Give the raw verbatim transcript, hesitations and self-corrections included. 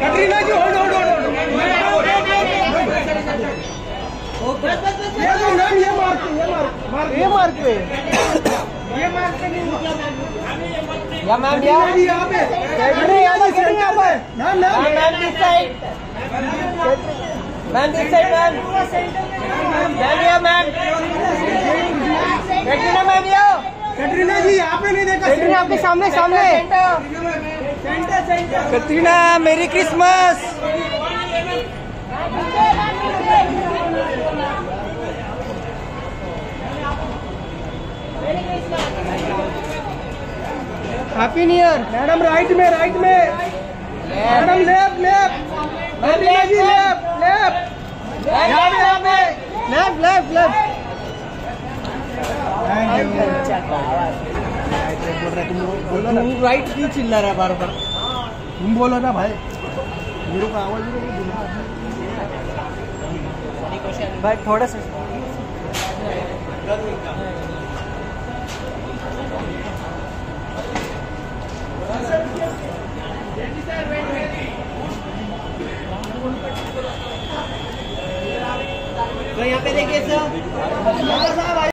Katrina ji hold hold hold ये तो ma'am ये मार्क ये मार्क ये मार्क पे ये मार्क पे नहीं या मैम यहाँ यहाँ पे यहाँ पे यहाँ पे ma'am ma'am ma'am this side ma'am this side ma'am ma'am या ma'am Katrina ma'am yo Katrina ji यहाँ पे नहीं देखा कटरीना आपके सामने सामने centre centre Katrina merry Christmas happy new year madam right में राइट में madam left left Katrina ji left left यहाँ पे यहाँ पे लेफ्ट लेफ्ट लेफ्ट तुम बोलो ना राइट क्यों चिल्ला रहा है बार बार तुम बोलो ना भाई मेरे को आवाज भाई थोड़ा सा तो यहाँ पे देखिए सर